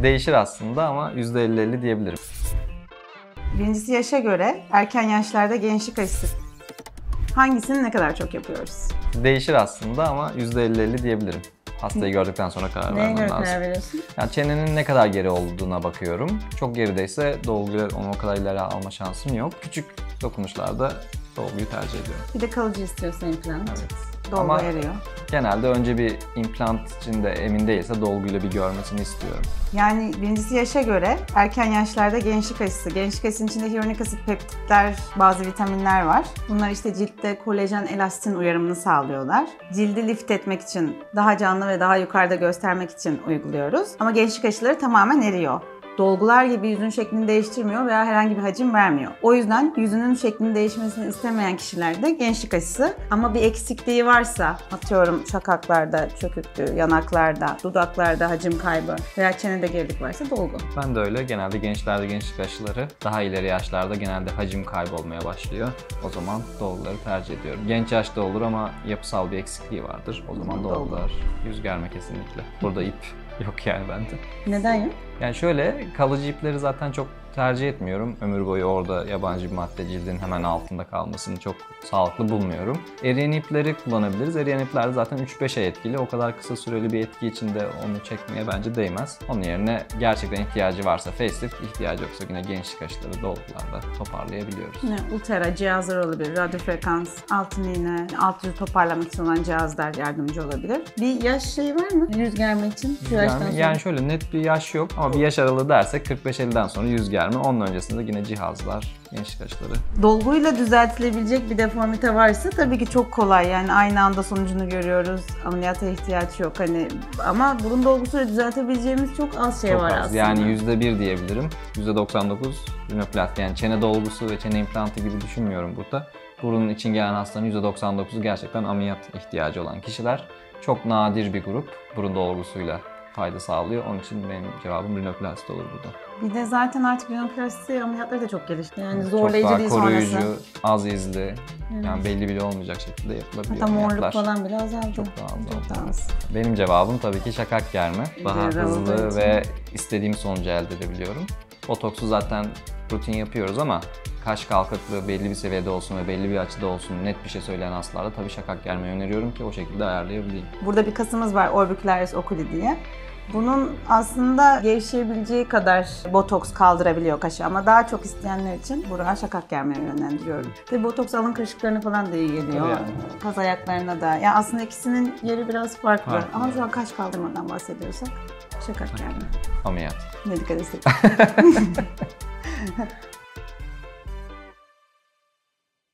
Değişir aslında ama %50-50 diyebilirim. Birincisi yaşa göre erken yaşlarda gençlik aşısı. Hangisini ne kadar çok yapıyoruz? Değişir aslında ama %50-50 diyebilirim. Hastayı gördükten sonra karar Neye vermem göre lazım. karar veriyorsun? Yani çenenin ne kadar geri olduğuna bakıyorum. Çok gerideyse dolguyu onu o kadar ileri alma şansım yok. Küçük dokunuşlarda dolguyu tercih ediyorum. Bir de kalıcı istiyorsan implant. Evet. Dolgu Ama eriyor. genelde önce bir implant için de emin değilse dolguyla bir görmesini istiyorum. Yani birincisi yaşa göre erken yaşlarda gençlik aşısı. Gençlik aşısının içinde hyaluronik asit, peptitler, bazı vitaminler var. Bunlar işte ciltte kolajen, elastin uyarımını sağlıyorlar. Cildi lift etmek için, daha canlı ve daha yukarıda göstermek için uyguluyoruz. Ama gençlik aşıları tamamen eriyor. Dolgular gibi yüzün şeklini değiştirmiyor veya herhangi bir hacim vermiyor. O yüzden yüzünün şeklinin değişmesini istemeyen kişilerde gençlik aşısı, ama bir eksikliği varsa, atıyorum şakaklarda çöküklüğü, yanaklarda, dudaklarda hacim kaybı veya çenede gerilik varsa dolgu. Ben de öyle. Genelde gençlerde gençlik aşıları, daha ileri yaşlarda genelde hacim kaybolmaya başlıyor. O zaman dolguları tercih ediyorum. Genç yaşta olur ama yapısal bir eksikliği vardır. O zaman dolgular. Yüz germe kesinlikle. Burada ip yok yani bende. Neden yok? Yani şöyle, kalıcı ipleri zaten çok tercih etmiyorum. Ömür boyu orada yabancı bir madde cildin hemen altında kalmasını çok sağlıklı bulmuyorum. Eriyen ipleri kullanabiliriz. Eriyen ipler zaten 3-5 ay etkili. O kadar kısa süreli bir etki içinde onu çekmeye bence değmez. Onun yerine gerçekten ihtiyacı varsa facelift, ihtiyacı yoksa yine gençlik aşıları dolgularda toparlayabiliyoruz. Ultra cihazlar olabilir, radyo frekans, altın iğne, alt yüzü toparlamak için olan cihazlar yardımcı olabilir. Bir yaş şeyi var mı? Yüz germe için şu yaştan sonra. Yani şöyle net bir yaş yok ama bir yaş aralığı dersek 45-50'den sonra yüz germe. Onun öncesinde yine cihazlar, gençlik aşıları. Dolguyla düzeltilebilecek bir deformite varsa tabii ki çok kolay. Yani aynı anda sonucunu görüyoruz. Ameliyata ihtiyaç yok hani, ama burun dolgusuyla düzeltebileceğimiz çok az şey Çok var az. aslında. Yani %1 diyebilirim. %99 rinoplasti, yani çene dolgusu ve çene implantı gibi düşünmüyorum burada. Burunun için gelen hastanın %99'u gerçekten ameliyat ihtiyacı olan kişiler. Çok nadir bir grup burun dolgusuyla fayda sağlıyor. Onun için benim cevabım rinoplasti olur burada. Bir de zaten artık rinoplasti ameliyatları da çok gelişti. Yani zorlayıcı değil çok daha sonrası. koruyucu, az izli, Evet. yani belli bile olmayacak şekilde yapılabiliyor Hatta morluk ameliyatlar. falan bile azaldı. Çok daha azaldı. Çok daha az. Benim cevabım tabii ki şakak germe. Daha Cerrah olduğu hızlı için. ve istediğim sonucu elde edebiliyorum. Botoksu zaten rutin yapıyoruz ama kaş kalkıklığı belli bir seviyede olsun ve belli bir açıda olsun, net bir şey söyleyen hastalarda tabii şakak germeyi öneriyorum ki o şekilde ayarlayabileyim. Burada bir kasımız var, orbicularis oculi diye. Bunun aslında gevşeyebileceği kadar botoks kaldırabiliyor kaşı, ama daha çok isteyenler için buraya şakak germeye yönlendiriyorum. Ve botoks alın kırışıklarına falan da iyi geliyor. Yani. Kaz ayaklarına da. Yani aslında ikisinin yeri biraz farklı. Farklı. Ama şu an kaş kaldırmadan bahsediyorsak şakak germe. Ameliyat. Medikal estetik.